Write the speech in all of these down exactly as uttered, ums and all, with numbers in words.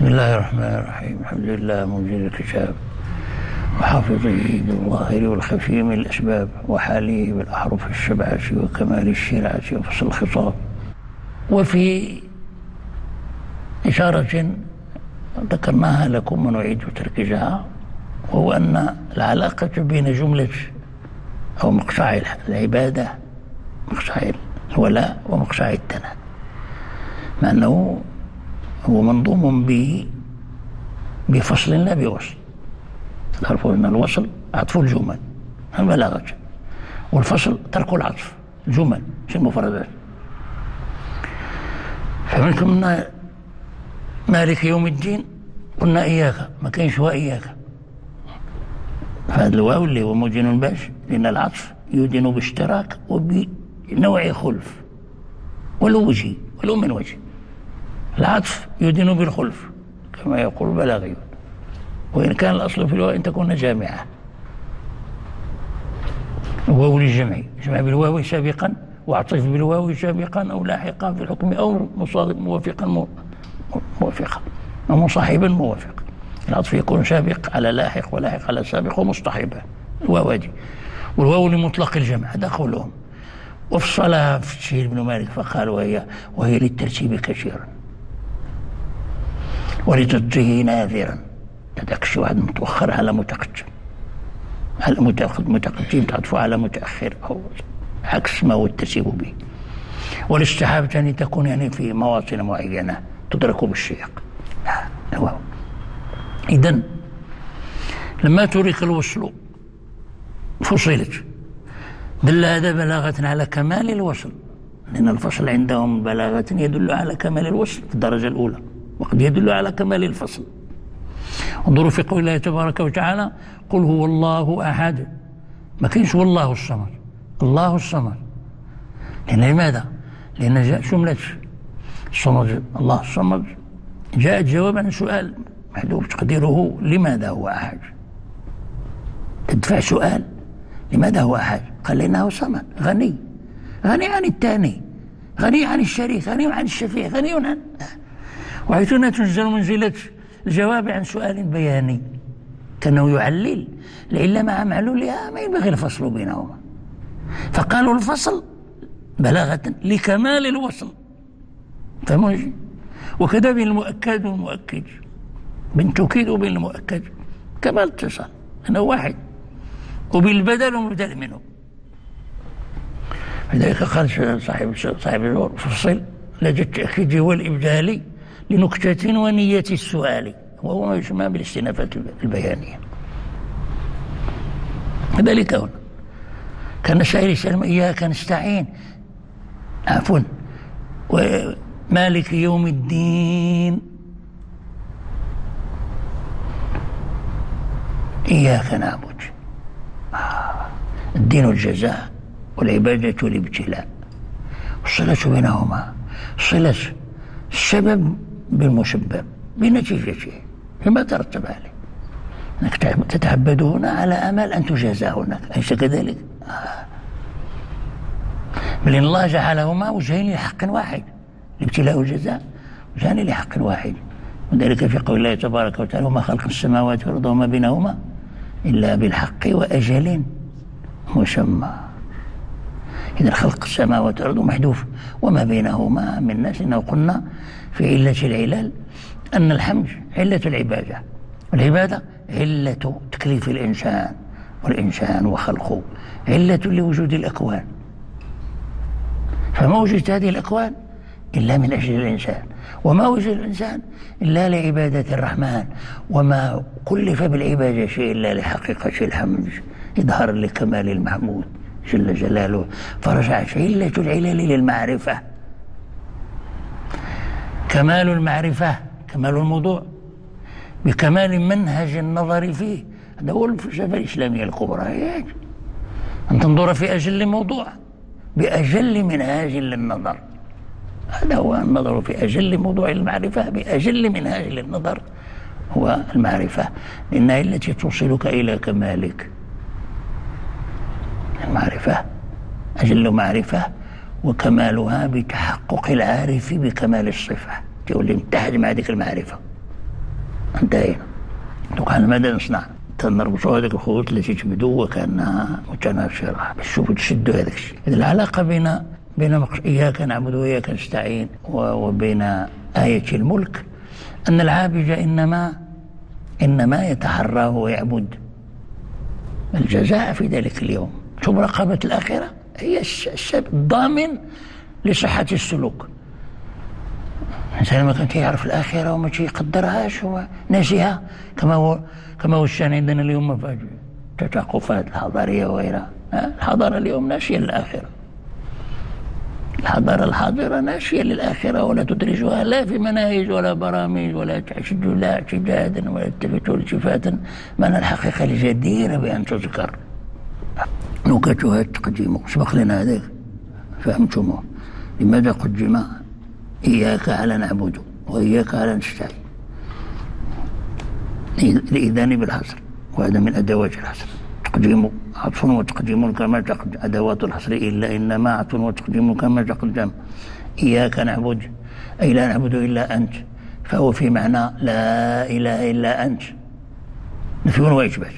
بسم الله الرحمن الرحيم. الحمد لله منزل الكتاب وحافظه بالظاهر والخفي من الأسباب وحاليه بالأحرف السبعة وكمال الشرعة وفصل الخطاب. وفي إشارة ذكرناها لكم ونعيد تركيزها، وهو أن العلاقة بين جملة أو مقطع العبادة، مقطع الولاء ومقطع الثناء، مع أنه هو منظوم به بفصل لا بوصل. تعرفوا أن الوصل عطف الجمل البلاغة، والفصل ترك العطف الجمل في المفردات. فمنكم أن مالك يوم الدين قلنا إياك، ما كاينش هو إياك، فهذا الواو اللي هو مدين باش، لأن العطف يدين باشتراك وبنوع خلف ولو وجهي ولو من وجه. العطف يدين بالخلف كما يقول البلاغيون، وإن كان الأصل في الواو أن تكون جامعة، الواو للجمع، جمع بالواو سابقا واعطف بالواو سابقا أو لاحقا في الحكم أو موافقا موافقا أو مصاحبا موافقا. العطف يكون سابق على لاحق ولاحق على سابق ومصطحبة، الواو دي، والواو لمطلق الجمع دخلهم. وفصلها في الشهير بن مالك فقال وهي وهي للترتيب كثيرا ولتضجه ناذرا. هذاك الشيء واحد متوخر على متقدم، على متقدم تعطف على متأخر أو عكس ما هو الترتيب به. والاستحابة أن تكون يعني في مواطن معينة تدرك بالشيق. الواو إذن لما ترك الوصل فصلت، دل هذا بلاغة على كمال الوصل، لأن الفصل عندهم بلاغة يدل على كمال الوصل في الدرجة الأولى، وقد يدل على كمال الفصل. انظروا في قول الله تبارك وتعالى قل هو الله أحد، ما كاينش هو الله الصمد، الله الصمد. لأن لماذا؟ لأن جاء جملة الصمد، الله الصمد، جاءت جوابا عن سؤال محذوف تقديره لماذا هو أحد؟ تدفع سؤال لماذا هو أحد؟ قال لأنه صمد، غني، غني عن الثاني، غني عن الشريك، غني عن الشفيع، غني عن، وحيث هنا تنزل منزلة الجواب عن سؤال بياني كأنه يعلل العلة مع معلولها، ما ينبغي الفصل بينهما، فقالوا الفصل بلاغة لكمال الوصل. فموجي وكذا بين المؤكد والمؤكد، بين توكيد وبين المؤكد كمال اتصال، أنه واحد، وبالبدل ومبدل منه. لذلك قال صاحب صاحب الزور فصل لدى التأكيد والإبدال لنكتة ونية السؤال، وهو ما يسمى بالاستئنافات البيانية. ذلك هنا كان السائل يسأل إياك نستعين، عفوا، ومالك يوم الدين إياك نعبد. الدين الجزاء والعبادة والابتلاء، والصلة بينهما صلة السبب بالمسبب بنتيجته فيما ترتب عليه، أنك تتعبد هنا على أمل أن تجازى هناك، أليس كذلك؟ آه. بل إن الله جعلهما وجهين لحق واحد، الابتلاء والجزاء وجهان لحق واحد. وذلك في قول الله تبارك وتعالى وما خلق السماوات والأرض وما بينهما إلا بالحق وأجل مسمى. إذا خلق السماوات والأرض محذوف، وما بينهما من ناس. إنه قلنا في علة العلال أن الحمد علة العبادة، والعبادة علة تكليف الإنسان، والإنسان وخلقه علة لوجود الأكوان، فما وجدت هذه الأكوان إلا من أجل الإنسان، وما وجد الإنسان إلا لعبادة الرحمن، وما كلف بالعبادة شيء إلا لحقيقة الحمد إظهارا لكمال المحمود جل جلاله. فرجعت علة العلل للمعرفة، كمال المعرفة، كمال الموضوع بكمال منهج النظر فيه. هذا هو الفلسفة الإسلامية الكبرى، هي أن تنظر في أجل موضوع بأجل منهاج للنظر. هذا هو النظر في أجل موضوع المعرفة بأجل منهاج للنظر، هو المعرفة، لأنها التي توصلك إلى كمالك. المعرفة أجل معرفة، وكمالها بتحقق العارف بكمال الصفة، تقول لي اتحد مع ذيك المعرفة، انتهينا. وقال ماذا نصنع؟ تنربطوا هذيك الخيوط التي تبدو وكانها متناثره باش تشوفوا تشدوا هذاك الشيء. العلاقه بين بين اياك نعبد واياك نستعين وبين آية الملك ان العابد انما انما يتحرى ويعبد الجزاء في ذلك اليوم. ثم مراقبه الاخره هي السبب الضامن لصحه السلوك. الإنسان ما كان يعرف الآخرة وما يقدرهاش وناسيها، كما هو كما هو الشأن عندنا اليوم في التثقفات الحضارية وغيرها. الحضارة اليوم ناسية للآخرة، الحضارة الحاضرة ناسية للآخرة ولا تدرجها لا في مناهج ولا برامج ولا تشد لا اعتدادا ولا تلتفت التفاتا، من الحقيقة الجديرة بأن تذكر. نكتها التقديم سبق لنا هذاك، فهمتموه؟ لماذا قدم إياك على نعبد وإياك على نستعين؟ لإذان بالحصر، وهذا من أدوات الحصر. تقديم عطف وتقديم كما تقدم، أدوات الحصر إلا إنما عطف وتقديم كما تقدم. إياك نعبد أي لا نعبد إلا أنت، فهو في معنى لا إله إلا أنت، نفي وإثبات.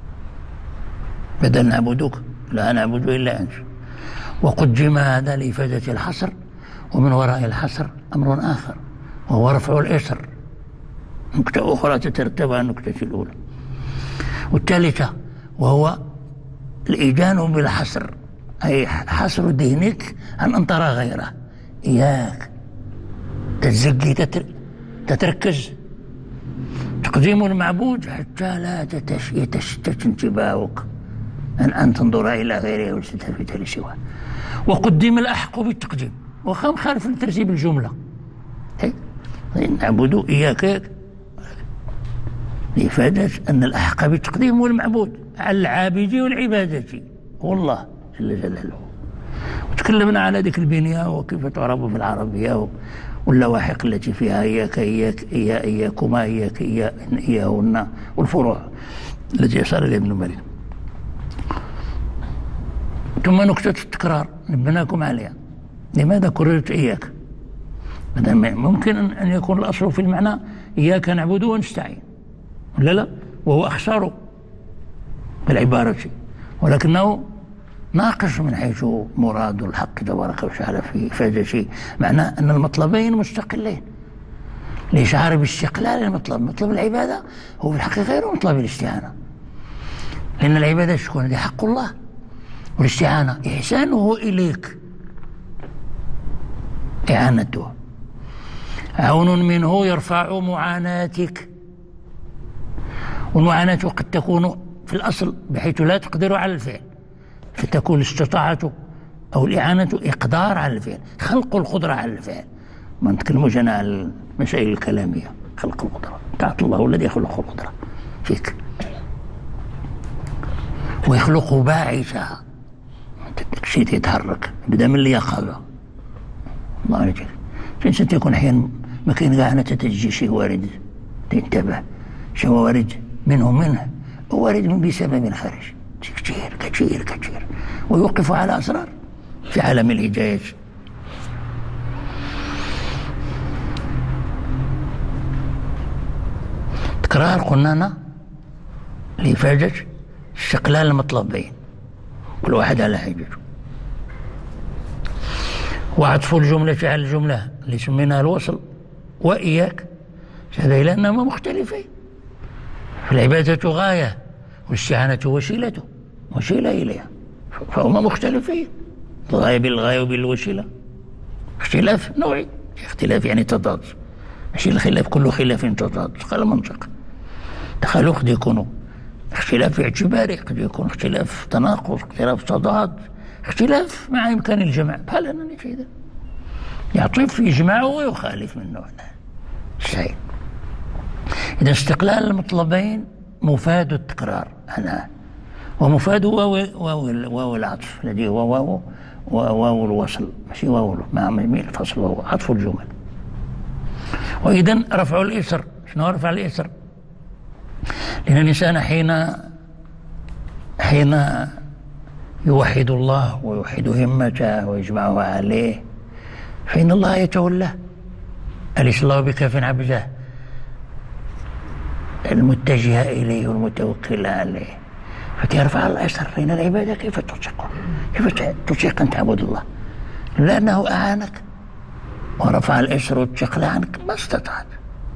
بدل نعبدك لا نعبد إلا أنت. وقدم هذا لإفادة الحصر، ومن وراء الحصر أمر آخر وهو رفع الإصر، نكتة أخرى تترتب على النكتة الأولى. والثالثة وهو الإيجان بالحصر، أي حصر ذهنك عن أن ترى غيره. إياك تتزكي تتركز. تقديم المعبود حتى لا يتشتت انتباهك أن أن تنظر إلى غيره وتلتفت لسواه. وقدم الأحق بالتقديم، وخا مخالف لترتيب الجملة. نعبد إياك لإفادة أن الأحق بالتقديم هو المعبود على العابد والعبادة هو الله جل جلاله. وتكلمنا على ذيك البنية وكيف تعرب في العربية واللواحق التي فيها إياك إياك إيا إياكما إياك إيا إياهن والفروع التي أشار إليها ابن مالك. ثم نكتة التكرار نبناكم عليها. لماذا كررت إياك؟ ممكن أن يكون الأصل في المعنى إياك نعبد ونستعين، ولا لا؟ وهو أخسر بالعبارة، ولكنه ناقص من حيث مراد الحق تبارك وتعالى في إفادة معناه أن المطلبين مستقلين لإشعار باستقلال المطلب. مطلب العبادة هو في الحقيقة غير مطلب الاستعانة، لأن العبادة تكون هذه حق الله، والاستعانة إحسانه إليك إعانته، عون منه يرفع معاناتك. والمعاناة قد تكون في الأصل بحيث لا تقدر على الفعل، فتكون الاستطاعة أو الإعانة إقدار على الفعل، خلق القدرة على الفعل. ما نتكلموش أنا على المسائل الكلامية، خلق القدرة تعطي الله الذي يخلق القدرة فيك ويخلق باعثها، شيء يتحرك بدأ من اليقظة. الله يجزيك. الإنسان تكون أحيانا ما كاين كاع تتجي شيء وارد تنتبه، شيء وارد منه منه وارد من بسبب خارج كثير كثير كثير، ويوقف على أسرار في عالم الهداية. تكرار قلنا لإفادة استقلال المطلبين كل واحد على حاجته. وعطف الجملة على الجملة اللي سميناها الوصل وإياك، هذا إلى أنهما مختلفين. فالعبادة غاية والاستعانة وسيلته وسيلة إليها، فهما مختلفين. الغاية بالغاية وبالوسيلة اختلاف نوعي، اختلاف يعني تضاد، ماشي الخلاف كل خلاف تضاد، قال منطق. تخيلوا قد يكون اختلاف اعتباري، قد يكون اختلاف تناقض، اختلاف تضاد، اختلاف مع إمكان الجمع. بحال أنني كذا يعطف يجمعه ويخالف من نوع صحيح. إذا استقلال المطلبين مفاد التكرار أنا، ومفاد واو العطف الذي هو واو واو الوصل، ماشي واو مع ميل الفصل، وهو عطف الجمل. وإذا رفع الإسر، شنو رفع الإسر؟ لأن الإنسان حين حين يوحد الله ويوحد همته ويجمعها عليه فإن الله يتولاه. أليس الله بكاف عبده؟ المتجهة إليه والمتوكلة عليه. فترفع الله يسرين العبادة كيف تطيق كيف تطيق أن تعبد الله، لأنه أعانك ورفع الإسر والثقل عنك ما استطعت.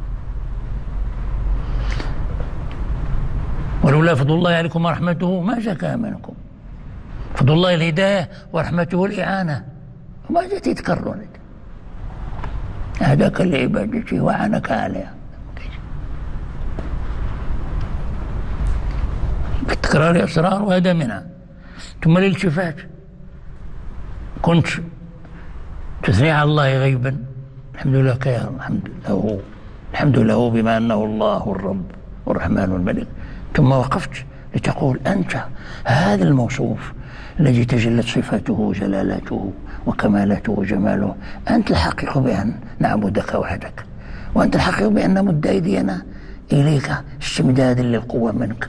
ولولا فضل الله عليكم ورحمته ما زكى منكم. فضل الله الهداية ورحمته الإعانة، وما جاء يتكرر. هداك لعبادته وعانك عليها بتكرار أسرار، وهذا منها. ثم الالتفات، كنت تثني على الله غيبا، الحمد لله يا الحمد له الحمد له بما أنه الله الرب والرحمن الملك، ثم وقفت لتقول أنت هذا الموصوف الذي تجلت صفاته وجلالاته وكمالاته وجماله، أنت الحقيق بأن نعبدك وحدك، وأنت الحقيق بأن نمد أيدينا إليك استمدادا للقوة منك.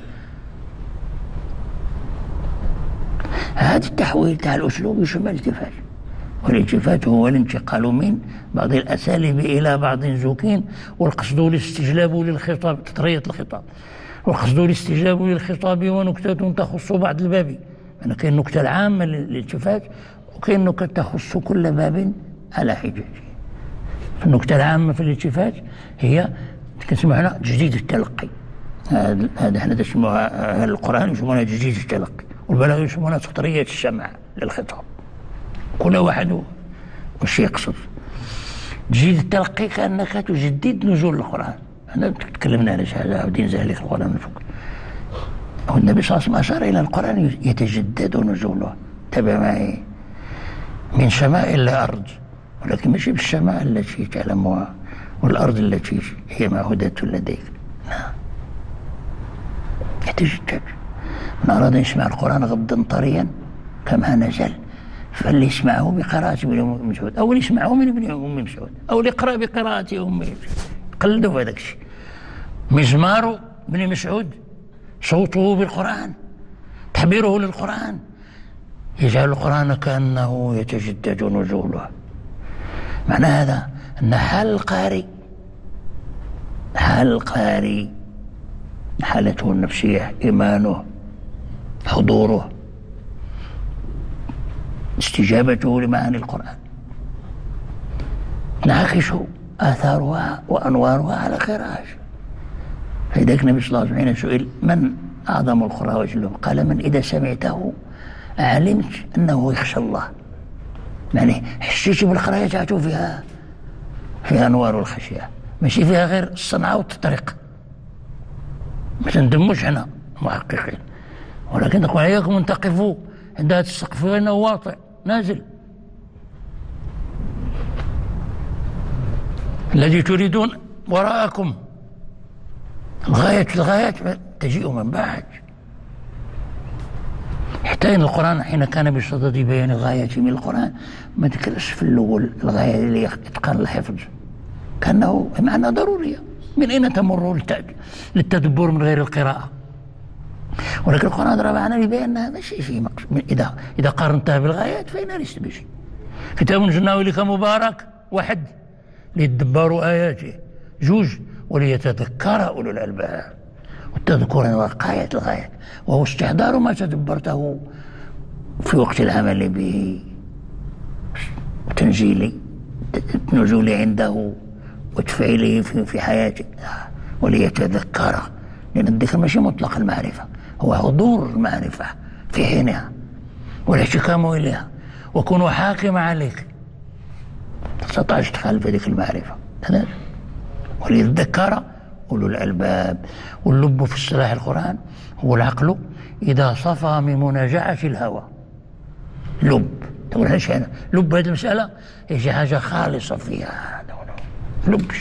هذا التحويل تاع الأسلوب يسمى الالتفات، والالتفات هو الانتقال من بعض الأساليب إلى بعض زوكين، والقصد الاستجلاب للخطاب، تطرية الخطاب، والقصد الاستجلاب للخطاب ونكتة تخص بعض الباب. أنا كاين النكتة العامة للالتفات، وكاين نكتة تخص كل باب على حجته. النكتة العامة في الالتفات هي كنسمعنا تجديد التلقي، هذا احنا نسموها القرآن يسمونها تجديد التلقي، والبلاغة يسمونها تطرية السمع للخطاب، كل واحد وش يقصد. تجديد التلقي كأنك تجدد نزول القرآن. أنا تكلمنا على هذا عاودين زهلك القرآن فوق. والنبي صلى الله عليه وسلم أشار إلى القرآن يتجدد نزوله، تبع معي، من سماء إلى أرض، ولكن ماشي بالسماء التي تعلمها والأرض التي هي معهودة لديك. نعم، يتجدد. من أراد أن يسمع القرآن غضا طريا كما نزل فليسمعه بقراءة ابن أم مسعود، أو يسمعه من ابن أم مسعود، أو يقرأ بقراءة أم مسعود. قلدوا في هذاك الشيء. مزمار ابن مسعود صوته بالقرآن، تحبيره للقرآن، يجعل القرآن كأنه يتجدد نزوله. معنى هذا أن حال القارئ حال القارئ حالته النفسية، إيمانه، حضوره، استجابته لمعاني القرآن، نعكس آثارها وأنوارها على قراءة. فلذلك النبي صلى الله عليه وسلم حين سئل من أعظم القراء وأجلهم، قال من إذا سمعته علمت أنه يخشى الله. يعني حسيت بالقراءة تاعته فيها فيها أنوار الخشية، ماشي فيها غير الصنعة والتطريق. ما تندموش حنا محققين، ولكن نقول عليكم أن تقفوا عند هذا السقف فإنه واطئ نازل. الذي تريدون وراءكم الغاية الغايات تجيء من بعد. حتى إن القرآن حين كان بصدد بيان الغاية من القرآن ما تكلش في الأول الغاية اللي إتقان الحفظ، كأنه معنى ضرورية. من أين تمر للتدبر من غير القراءة؟ ولكن القرآن ضرب معنا لبيان هذا شيء شيء مقصود. إذا إذا قارنتها بالغايات فإنها ليست بشيء. كتاب أنزلناه إليك مبارك، واحد ليتدبروا آياته، جوج وليتذكر أولو الألباب. والتذكر هو غاية الغايات، وهو استحضار ما تدبرته في وقت العمل به، وتنزيله النزول عنده وتفعيله في, في حياته. وليتذكر، لأن الذكر ماشي مطلق المعرفة، هو حضور المعرفة في حينها والاحتكام إليها، وكونوا حاكم عليك تستطيع تخالف هذيك المعرفة. وليتذكر أولو الألباب. واللب في اصطلاح القرآن هو العقل إذا صفى من منازعة الهوى. لب تقول ايش هذا؟ لب هذه المسألة هي شي حاجة خالصة فيها، لب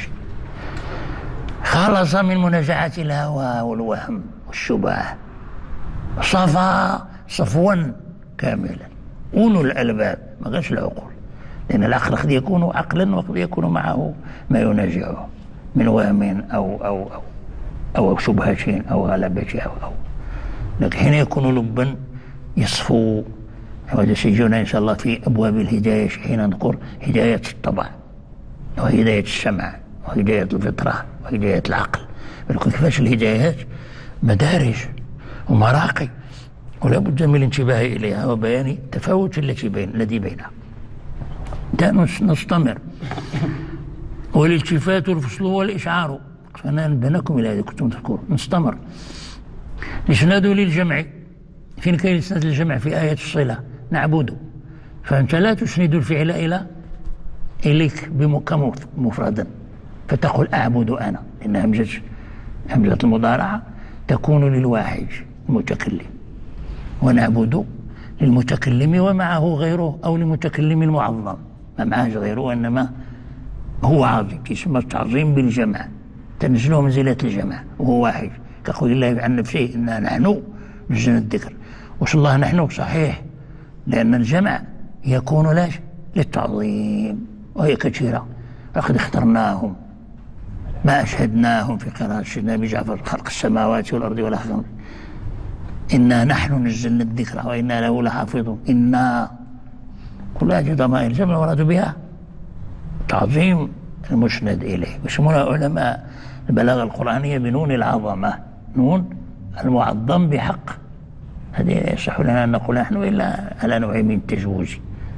خلص من منازعة الهوى والوهم والشبهة، صفى صفوا كاملا. أولو الألباب ما قالش العقول، لأن العقل قد يكون عقلا وقد يكون معه ما ينازعه من وهم أو أو أو أو شبهة أو غلبة أو أو لكن حين يكون لبا يصفو. وهذا سيجونا إن شاء الله في أبواب الهداية حين نذكر هداية الطبع وهداية السمع وهداية الفطرة وهداية العقل. ولكن كيفاش الهدايات مدارج ومراقي، ولا بد من الانتباه إليها وبيان التفاوت التي بين الذي بينها. نستمر. والالتفات والفصل والإشعار، أنا نبهناكم إلى هذا كنتم تذكرون. نستمر. الإسناد للجمع، فين كاين الإسناد للجمع؟ في آية الصلة، نعبد، فأنت لا تسند الفعل إلى إليك بمفردا، فتقول أعبد أنا، لأن همزة همزة المضارعة تكون للواحد المتكلم، ونعبد للمتكلم ومعه غيره، أو للمتكلم المعظم ما معه غيره، إنما هو عظيم، يسمى التعظيم بالجمع، تنزله منزلة الجمع وهو واحد، كقول الله عن نفسه إنا نحن نزلنا الذكر. وش الله نحن صحيح، لأن الجمع يكون لاش للتعظيم، وهي كثيرة. لقد اخترناهم ما أشهدناهم في قراءة سيدنا أبي جعفر خلق السماوات والأرض والأرض إنا نحن نزلنا الذكر وإنا له لحافظون. إنا كلها ضمائر الجمع ورد بها تعظيم المسند إليه، يسمونها علماء البلاغة القرآنية بنون العظمة، نون المعظم بحق. هذه يصح لنا أن نقول نحن إلا على نوع من التجويز.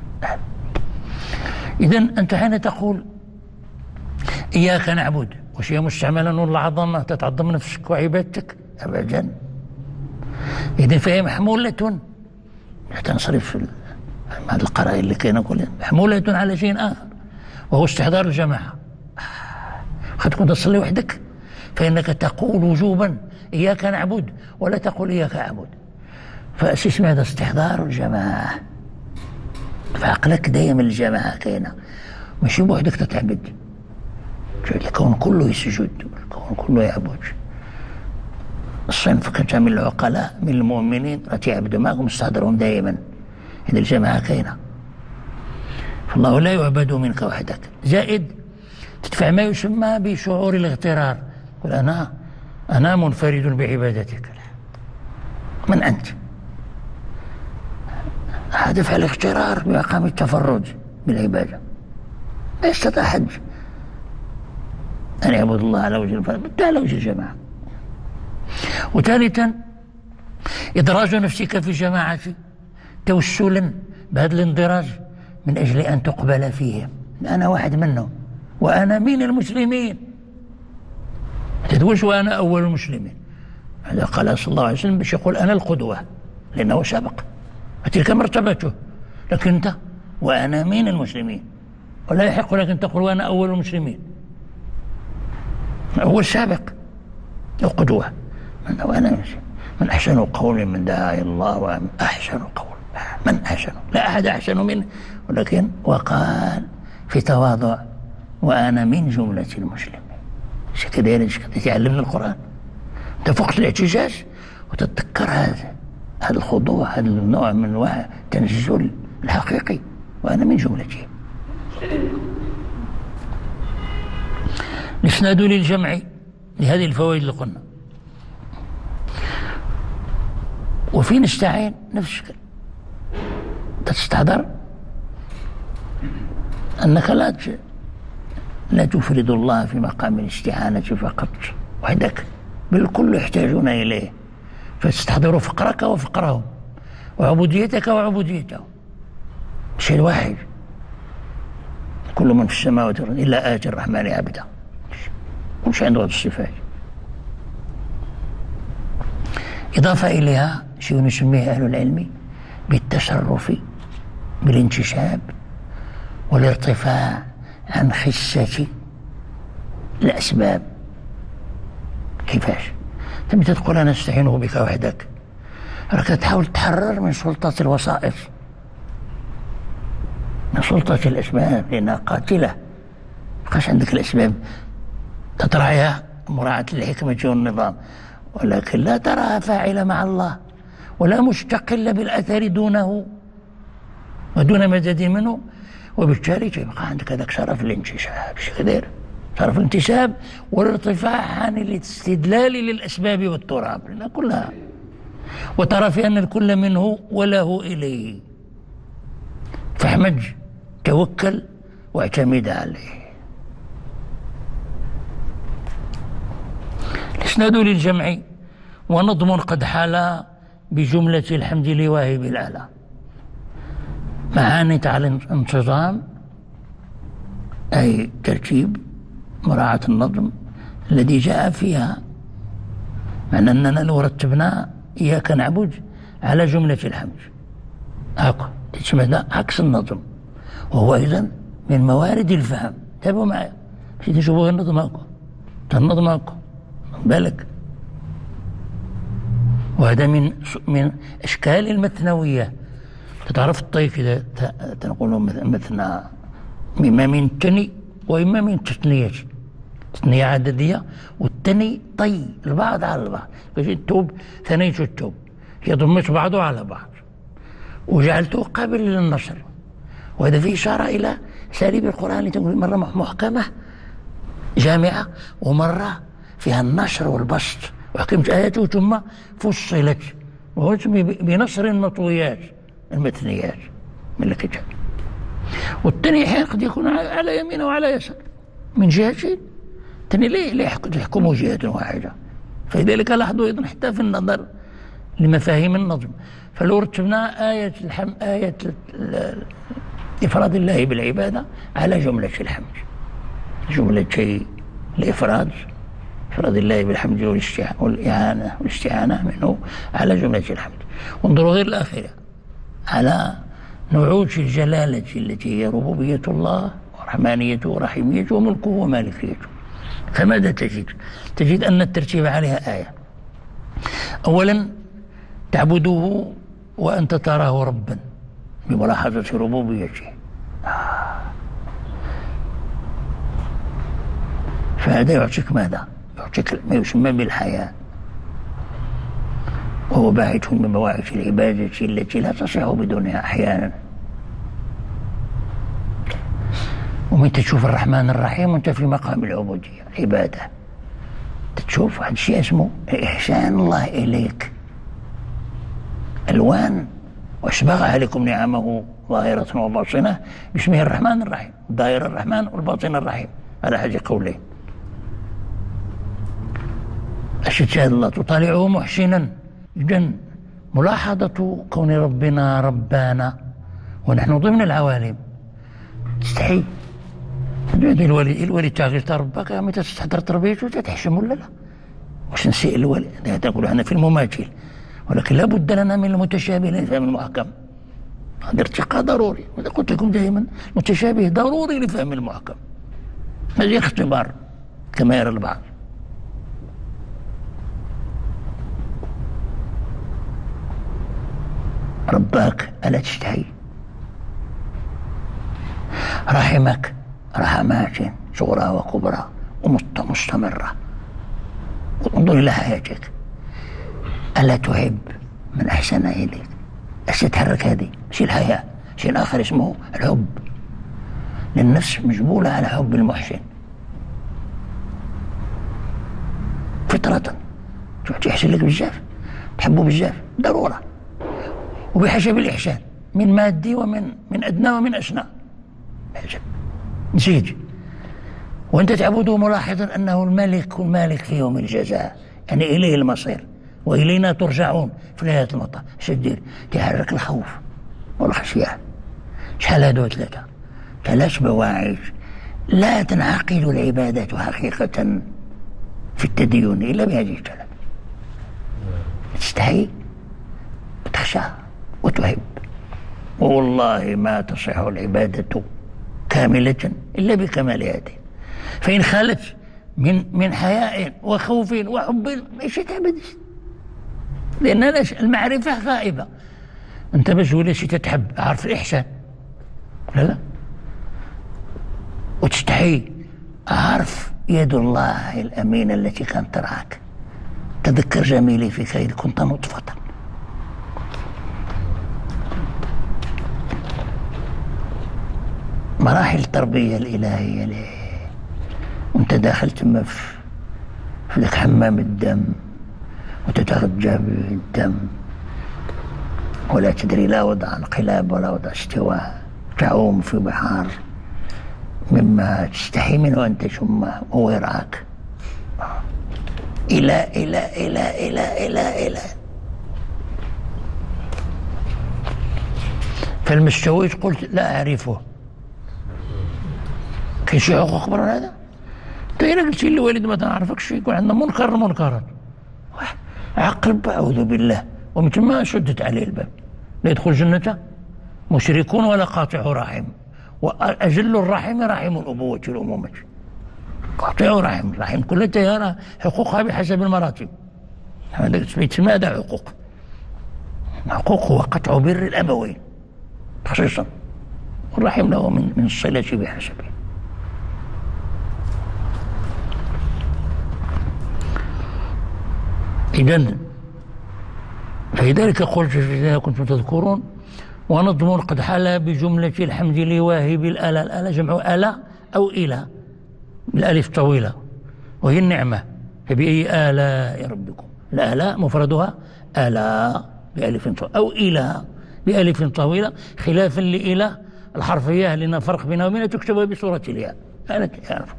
إذن أنت حين تقول إياك نعبد، وش هي مستعملة نون العظمة تتعظم نفسك وعبادتك؟ أبدا. إذن فهي محمولة، حتى نصرف هذه القرائن اللي كاينة نقول محمولة على شيء آخر، وهو استحضار الجماعة. قد تكون تصلي وحدك فإنك تقول وجوبا إياك نعبد، ولا تقول إياك أعبد، فاسم هذا استحضار الجماعة، فعقلك دائما الجماعة كاينة، ماشي بوحدك تتعبد. الكون كله يسجد، الكون كله يعبد. الصنف كنت من العقلاء من المؤمنين راه يعبدوا معكم، استحضرهم دائما، إذا الجماعة كاينة، فالله لا يعبد منك وحدك. زائد تدفع ما يسمى بشعور الاغترار، قل أنا أنا منفرد بعبادتك. من أنت؟ دفع الاغترار بمقام التفرد بالعبادة. لا يستطيع أحد أن يعبد الله على وجه الفرد، على وجه الجماعة. وثالثا إدراج نفسك في الجماعة توسلا بهذا الاندراج من أجل أن تقبل فيهم، أنا واحد منهم وأنا من المسلمين. ما تقولش وأنا أول المسلمين، هذا قال صلى الله عليه وسلم باش يقول أنا القدوة لأنه سبق، تلك مرتبته. لكن أنت وأنا من المسلمين، ولا يحق لك أن تقول وأنا أول المسلمين، أول سابق القدوة. من وأنا من أحسن قول من دعا إلى الله، ومن أحسن قول من أحسن، لا أحد أحسن منه، ولكن وقال في تواضع وأنا من جملة المسلمين. كذلك تعلمنا القرآن، تفقت الاعتزاز وتتذكر هذا هذا الخضوع، هذا النوع من انواع التنزل الحقيقي، وأنا من جملته. الإسناد للجمع لهذه الفوائد اللي قلنا. وفي نستعين نفس الشكل، تستحضر أنك لا لا تفرد الله في مقام الاستعانة فقط وحدك، بل الكل يحتاجون إليه، فتستحضر فقرك وفقرهم، وعبوديتك وعبوديتهم، شيء واحد. كل من في السماوات والأرض إلا آتي الرحمن عبدا، مش عنده هذه الصفات. إضافة إليها شيء نسميه أهل العلم بالتصرف بالانتساب والارتفاع عن خسة الأسباب. كيفاش؟ تبي تقول أنا أستعين بك وحدك، راك تحاول تحرر من سلطة الوسائط، من سلطة الأسباب، لأنها قاتلة. مابقاش عندك الأسباب تطرحها مراعاة الحكمة والنظام، ولكن لا تراها فاعلة مع الله، ولا مستقلة بالأثر دونه ودون مدد منه، وبالتالي تبقى عندك هذاك شرف الانتساب. ايش كدير؟ شرف الانتساب والارتفاع عن الاستدلال للأسباب والتراب لأن كلها، وترى في أن الكل منه وله إليه، فاحمد توكل واعتمد عليه. إسناد للجمع ونظم قد حال بجملة الحمد لواهب الأعلى. معاني على الانتظام أي ترتيب مراعاة النظم الذي جاء فيها، معنى أننا لو رتبنا إياك نعبد على جملة الحمد هاكو تسمى عكس النظم، وهو أيضا من موارد الفهم. تابعوا معي باش تشوفوا النظم هاكو النظم هاكو بالك. وهذا من من اشكال المثنويه. تعرف الطي كذا تنقولوا مثنى، اما من التني واما من التثنيات، تثنيه عدديه والتني طي البعض على البعض. التوب ثنيت التوب هي ضمت بعضه على بعض وجعلته قابل للنشر، وهذا فيه اشاره الى اساليب القران اللي تقول مره محكمه جامعه ومره فيها النشر والبسط، وحكمت آياته ثم فصلت، وهو بنصر المطويات المتنيات من الكتاب. والثاني حين قد يكون على يمين وعلى يسار من جهتين، الثاني ليه لا يحكم جهة واحدة. فلذلك لاحظوا أيضا حتى في النظر لمفاهيم النظم، فلو رتبنا آية الحم آية إفراد الله بالعبادة على جملة الحمد، جملة الإفراد إفراد الله بالحمد والإعانة والاستعانة منه على جملة الحمد. وانظروا غير الآخرة على نعوت الجلالة التي هي ربوبية الله ورحمانيته ورحيميته وملكه ومالكيته. فماذا تجد؟ تجد أن الترتيب عليها آية. أولا تعبده وأنت تراه ربا بملاحظة ربوبيته، فهذا يعطيك ماذا؟ يعطيك ما يسمى بالحياة، وهو باعث من مواعث العبادة التي لا تصح بدونها أحيانا. ومن تشوف الرحمن الرحيم وانت في مقام العبودية العبادة، تشوف واحد الشيء اسمه إحسان الله إليك، ألوان وأسبغ عليكم نعمه ظاهرة وباطنة باسمه الرحمن الرحيم، ظاهر الرحمن والباطن الرحيم على حد قولين. أشهد الله تطالعه محسنا جدا، ملاحظة كون ربنا ربانا ونحن ضمن العوالم. تستحي الولي الولي تاغير ربك متى تستحضر تربيته تحشم ولا لا؟ واش نسيء الولي؟ هذا نقول احنا في المماثل، ولكن لا بد لنا من المتشابه لفهم المحكم. هذا ارتقاء ضروري، وإذا قلت لكم دائما المتشابه ضروري لفهم المحكم، هذا اختبار كما يرى البعض. رباك ألا تشتهي؟ رحمك رحمات صغرى وكبرى ومستمرة. انظر إلى حياتك، ألا تحب من أحسن إليك؟ أش تتحرك هذه؟ شيء الحياة، شيء آخر اسمه الحب، للنفس مجبولة على حب المحسن فطرة. تحسن لك بزاف، تحبه بزاف ضرورة، وبحسب الإحسان من مادي ومن من أدنى ومن أسنى بحسب نسيج. وأنت تعبده ملاحظا أنه الملك المالك في يوم الجزاء، يعني إليه المصير وإلينا ترجعون في نهاية المطاف. شدير تحرك الخوف والخشية. شحال هادو ثلاثة ثلاث بواعث لا تنعقد العبادة حقيقة في التدين إلا بهذه الثلاث. تستحي وتخشى وتحب، والله ما تصح العبادة كاملة إلا بكمال هذه. فإن خالت من من حياء وخوف وحب ايش تعبدش؟ لأن المعرفة غائبة. أنت باش ولا شي تتحب عارف الإحسان لا لا، وتستحي عارف يد الله الأمينة التي كانت ترعاك. تذكر جميلي فيك إذ كنت نطفة. مراحل التربية الإلهية ليه وانت داخل تما في ذاك حمام الدم وتتغجى بالدم، ولا تدري لا وضع انقلاب ولا وضع استواء، تعوم في بحار مما تستحي منه أن تشمه وهو يرعاك. إلى إلى إلى إلى إلى إلى فلما استويت قلت لا أعرفه. كاين شي حقوق أكبر من هذا؟ أنت إلا قلتي للوالد ما تنعرفكش يكون عندنا منكر منكرات، عقل أعوذ بالله، ومن ثم شدت عليه الباب. لا يدخل جنته مشركون ولا قاطع رحم، وأجل الرحم رحم الأبوة والأمومة. قاطع رحم، الرحم كل تيارة حقوقها بحسب المراتب. هذا يسمى هذا حقوق. حقوق هو قطع بر الأبوين خصيصا، والرحم له من من الصلة بحسبه. إذن فلذلك قلت إذا كنتم تذكرون ونظم قد حلا بجملة الحمد لواهب الآلاء. الآلاء جمع آلاء أو إلى بالألف طويلة وهي النعمة. فبأي آلاء ربكم، الآلاء مفردها آلاء بألف طويلة أو إلى بألف طويلة، خلافا لإلى الحرفية لأن فرق بينها وبينها تكتب بصورة الياء. أنا تعرف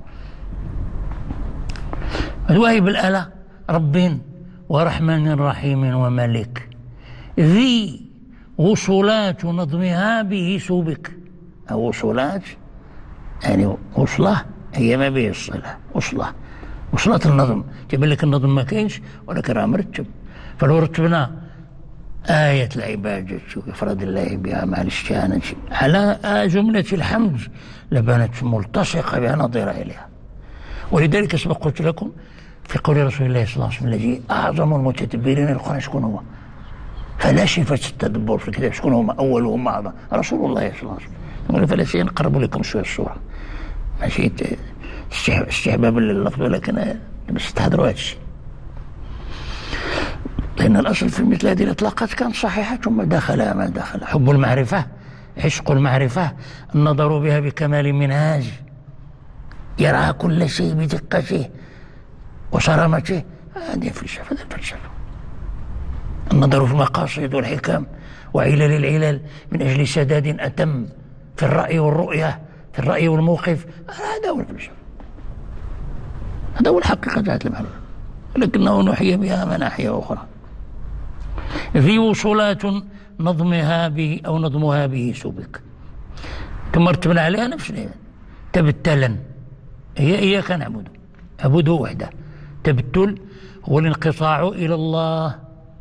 واهب الآلاء رب ورحمن رحيم وملك ذي وصولات نظمها به سبك. أو وصولات يعني وصلة هي ما به الصلة، وصلة وصلة النظم. تبين لك النظم ما كاينش ولكن راه مرتب. فلو رتبنا آية العبادة وإفراد الله بها مع الاستعانة على جملة الحمد لبانت ملتصقة بها نظيرة إليها. ولذلك سبق قلت لكم في قول رسول الله صلى الله عليه وسلم الذي أعظم المتدبرين القرآن شكون هو؟ فلاسفة التدبر في الكتاب شكون هما؟ أولهم أعظم رسول الله صلى الله عليه وسلم. الفلاسفة نقرب لكم شوية الصورة، ماشي استحبابا لللفظ ولكن بس تهدروا هذا الشيء، لأن الأصل في مثل هذه الإطلاقات كانت صحيحة ثم دخلها ما دخل. حب المعرفة، عشق المعرفة، النظر بها بكمال منهاج، يرى كل شيء بدقته وصرامته، هذه الفلسفة. هذه الفلسفة النظر في المقاصد والحكم وعلل العلل من أجل سداد أتم في الرأي والرؤية، في الرأي والموقف. هذا هو الفلسفة، هذا هو الحقيقة ذات المعرفة، ولكنه نحيي بها مناحي أخرى. ذي وصولات نظمها به أو نظمها به سبك. ثم رتبنا عليها نفس الشيء تبتلا، هي إياك نعبد، عبده وحده. تبتل هو الانقطاع إلى الله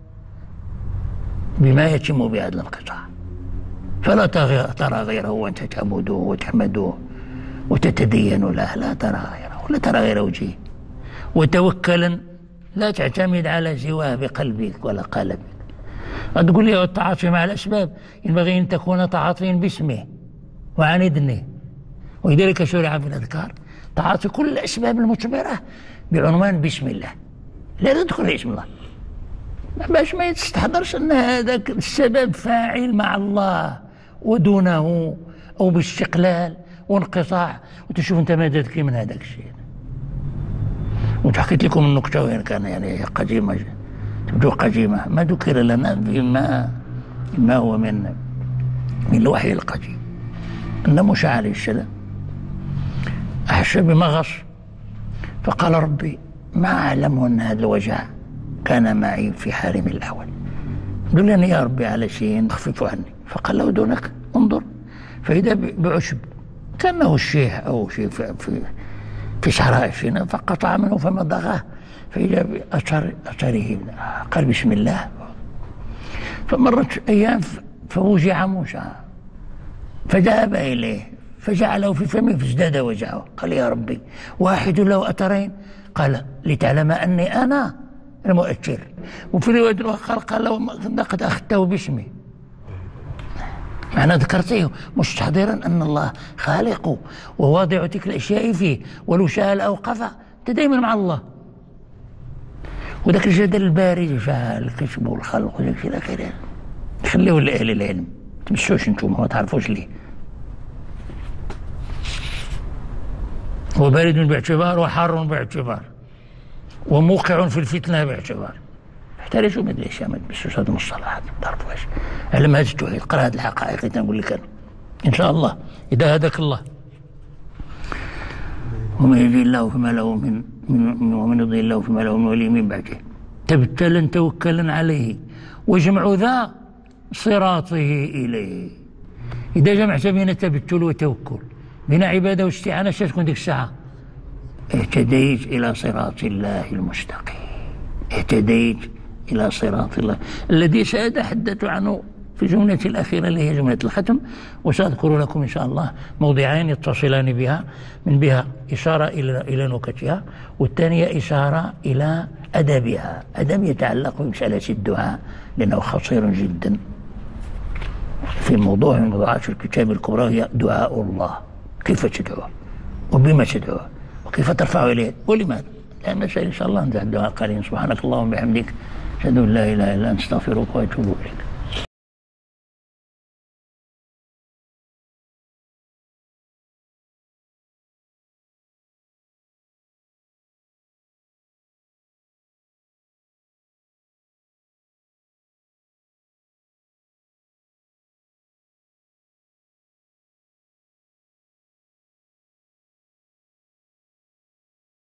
بما يتم بهذا الانقطاع، فلا ترى غيره وأنت تعبده وتحمده وتتدين له، لا ترى غيره ولا ترى غير وجهه. وتوكلا لا تعتمد على سواه بقلبك ولا قالبك. تقول لي التعاطي مع الأسباب ينبغي أن تكون تعاطيا باسمه وعن إذنه، ولذلك شرع في الأذكار تعاطي كل الأسباب المثمرة بعنوان بسم الله، لا تدخل في اسم الله، باش ما يستحضرش أن هذاك السبب فاعل مع الله ودونه أو باستقلال وانقطاع، وتشوف أنت ماذا تكي من هذاك الشيء. وتحكيت لكم النكتة وين كان يعني قديمة، تبدو قديمة ما ذكر لنا بما ما هو من من الوحي القديم أن موسى عليه السلام أحس بمغص فقال ربي ما أعلم أن هذا الوجع كان معي في حارمي الأول، دلني يا ربي على شيء يخفف عني. فقال له دونك انظر، فإذا بعشب كأنه الشيح أو شيء في في, في شعراء فينا، فقطع منه فمضغه فإذا بأثر أثره قال بسم الله. فمرت أيام فوجع موسى فذهب إليه فجعله في فمه فازداد وجعه. قال يا ربي واحد له أثرين؟ قال لتعلم أني أنا المؤثر. وفي رواية أخرى قال له لقد أخذته باسمي، معنى ذكرته مستحضرا أن الله خالق وواضع تلك الأشياء فيه، ولو شاء لأوقفها. أنت دائما مع الله، وذاك الجدل البارد فيها الكتب والخلق وذاك الى اخره خليه لأهل العلم، ما تمشوش انتم ما تعرفوش ليه. هو بارد باعتبار وحار باعتبار وموقع في الفتنه باعتبار. احترجوا من هذه الاشياء، ما تمشوش هذه المصطلحات، ما تعرفوهاش. علم هذا التوحيد، قرا هذه الحقائق اللي تنقول لك انا ان شاء الله اذا هداك الله. ومن يهدي الله فما له من من ومن يضلل الله فما له من ولي من بعده تبتلا توكلا عليه واجمع ذا صراطه إليه. إذا جمعت بين تبتل وتوكل بين عبادة واستعانة شتكون ديك الساعة اهتديت إلى صراط الله المستقيم، اهتديت إلى صراط الله الذي سأتحدث عنه في الجملة الأخيرة اللي هي جملة الختم، وسأذكر لكم إن شاء الله موضعين يتصلان بها، من بها إشارة إلى إلى نكتها، والثانية إشارة إلى أدبها، أدب يتعلق بمسألة الدعاء لأنه خطير جدا. في موضوع من موضوعات الكتاب الكبرى هي دعاء الله، كيف تدعوه وبما تدعوه وكيف ترفع إليه ولماذا. لا مسألة إن شاء الله نزع الدعاء قليلا. سبحانك اللهم وبحمدك أشهد أن لا إله إلا أنت أستغفرك وأتوب إليك.